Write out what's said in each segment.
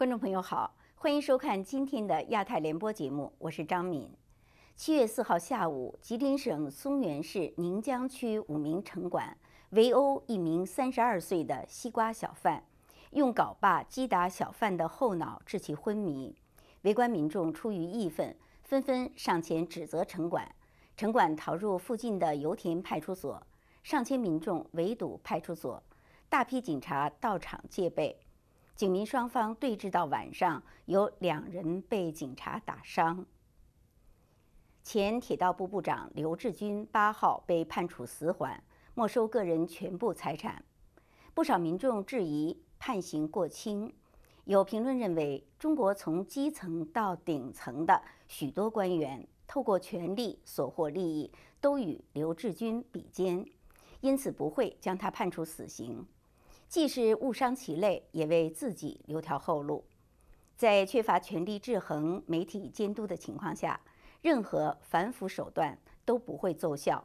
观众朋友好，欢迎收看今天的亚太联播节目，我是张敏。7月4号下午，吉林省松原市宁江区武鸣城管围殴一名32岁的西瓜小贩，用镐把击打小贩的后脑，致其昏迷。围观民众出于义愤，纷纷上前指责城管。城管逃入附近的油田派出所，上千民众围堵派出所，大批警察到场戒备。警民双方对峙到晚上，有2人被警察打伤。前铁道部部长刘志军8号被判处死缓，没收个人全部财产。不少民众质疑判刑过轻。有评论认为，中国从基层到顶层的许多官员，透过权力所获利益，都与刘志军比肩，因此不会将他判处死刑。既是误伤其类，也为自己留条后路。在缺乏权力制衡、媒体监督的情况下，任何反腐手段都不会奏效。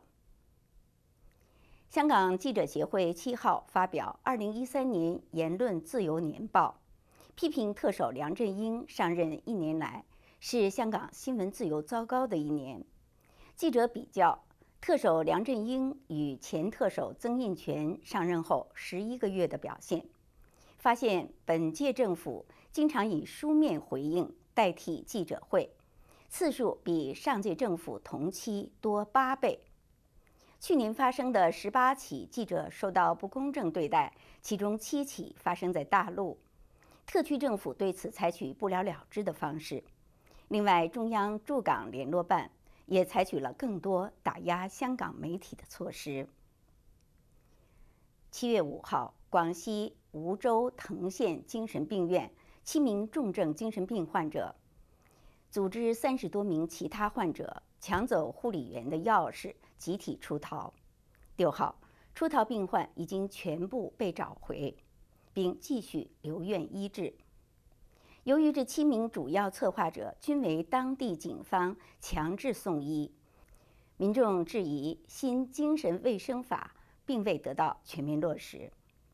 香港记者协会7号发表2013年言论自由年报，批评特首梁振英上任1年来是香港新闻自由糟糕的1年。记者比较特首梁振英与前特首曾荫权上任后11个月的表现，发现本届政府经常以书面回应代替记者会，次数比上届政府同期多8倍。去年发生的18起记者受到不公正对待，其中7起发生在大陆，特区政府对此采取不了了之的方式。另外，中央驻港联络办也采取了更多打压香港媒体的措施。7月5号，广西梧州藤县精神病院7名重症精神病患者组织30多名其他患者抢走护理员的钥匙，集体出逃。6号，出逃病患已经全部被找回，并继续留院医治。由于这7名主要策划者均为当地警方强制送医，民众质疑新精神卫生法并未得到全面落实。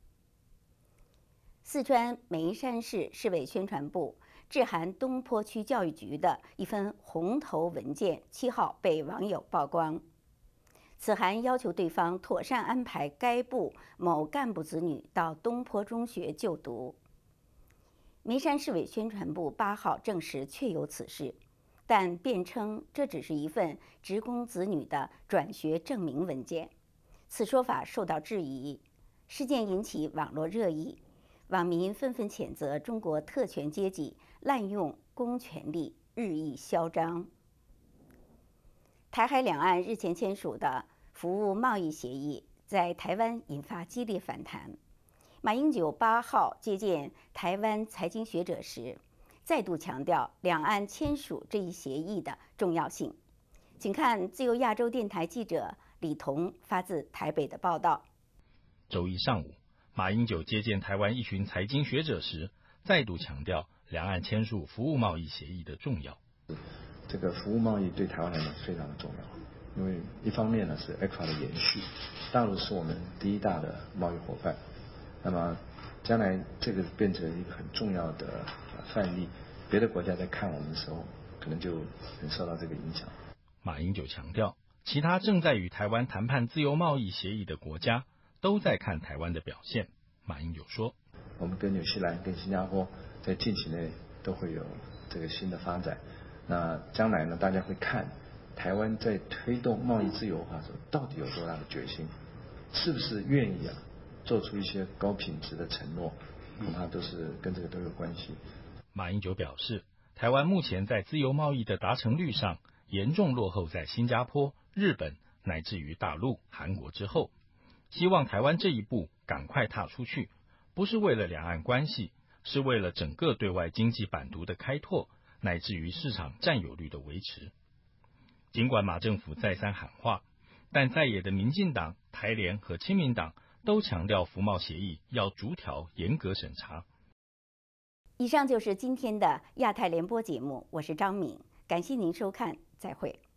四川眉山市市委宣传部致函东坡区教育局的一份红头文件7号被网友曝光。此函要求对方妥善安排该部某干部子女到东坡中学就读。眉山市委宣传部8号证实确有此事，但辩称这只是一份职工子女的转学证明文件。此说法受到质疑，事件引起网络热议，网民纷纷谴责中国特权阶级滥用公权力，日益嚣张。台海两岸日前签署的服务贸易协议在台湾引发激烈反弹。马英九8号接见台湾财经学者时，再度强调两岸签署这一协议的重要性。请看自由亚洲电台记者李彤发自台北的报道。 周一上午，马英九接见台湾一群财经学者时，再度强调两岸签署服务贸易协议的重要。 这个服务贸易对台湾来讲非常的重要，因为一方面呢是 ECFA 的延续，大陆是我们第一大的贸易伙伴。那么将来这个变成一个很重要的范例，别的国家在看我们的时候，可能就很受到这个影响。 马英九强调，其他正在与台湾谈判自由贸易协议的国家都在看台湾的表现。马英九说， 我们跟纽西兰、跟新加坡在近期内都会有这个新的发展。那将来呢，大家会看台湾在推动贸易自由化的时候到底有多大的决心，是不是愿意做出一些高品质的承诺，恐怕都是跟这个都有关系。 马英九表示，台湾目前在自由贸易的达成率上严重落后在新加坡、日本乃至于大陆、韩国之后，希望台湾这一步赶快踏出去，不是为了两岸关系，是为了整个对外经济版图的开拓，乃至于市场占有率的维持。尽管马政府再三喊话，但在野的民进党、台联和亲民党都强调服贸协议要逐条严格审查。 以上就是今天的亚太联播节目，我是张敏，感谢您收看，再会。